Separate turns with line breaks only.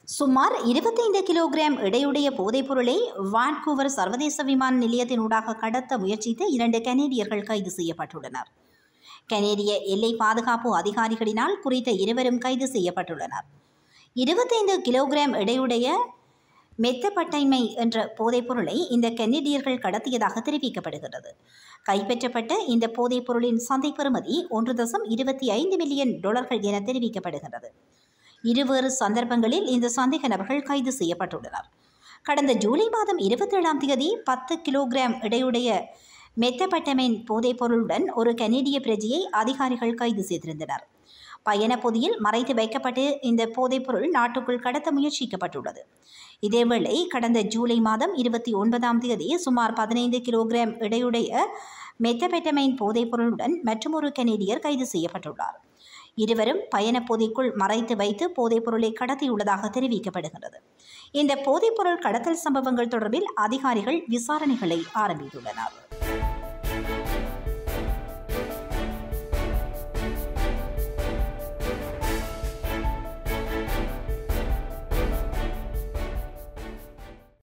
சுமார் 25 kilogram எடையுடைய போதைப்பொருளை Vancouver சர்வதேச விமான நிலையத்தினூடாக கடத்த முயற்சித்த 2 கனேடியர்கள் கைது செய்யப்பட்டுள்ளனர். கனேடிய எல்லை பாதுகாப்பு அதிகாரிகளினால் குறித்த இருவரும் கைது செய்யப்பட்டுள்ளனர். 25 கிலோகிராம் எடையுடைய மெத்தபட்டைமை என்ற போதைப்பொருளை இந்த கனேடியர்கள் கடத்தியதாக தெரிவிக்கப்படுகிறது. கைப்பற்றப்பட்ட இந்த போதைப்பொருளின் சந்தை பெறுமதி $1.25 மில்லியன் என தெரிவிக்கப்படுகிறது. இருவேறு சந்தர்ப்பங்களில் இந்த சந்தேக நபர்கள் கைது செய்யப்பட்டுள்ளனர். கடந்த ஜூலை மாதம் 27ஆம் தேதி 10 கிலோகிராம் எடையுடைய மெத்தபட்டமைன் போதைப்பொருளுடன் ஒரு கனேடிய பிரஜையை அதிகாரிகள் கைது செய்திருந்தனர். பயண பொதியில் மறைத்து வைக்கப்பட்டு இந்த போதைப்பொருள் நாட்டுக்குள் கடத்த முயற்சிக்கப்பட்டுள்ளது. இதேவேளை கடந்த ஜூலை மாதம் 29ஆம் தேதி சுமார் 15 கிலோகிராம் எடையுடைய மெத்தபெட்டமைன் போதைப்பொருளுடன் மற்றொரு கனேடியர் கைது செய்யப்பட்டுள்ளார். இருவரும் பயண பொதிக்குள் மறைத்து வைத்து போதைப்பொருளை கடத்தியுள்ளதாக தெரிவிக்கப்படுகிறது. இந்த போதைப்பொருள் கடத்தல் சம்பவங்கள் தொடர்பில் அதிகாரிகள் விசாரணைகளை ஆரம்பித்துள்ளனர்.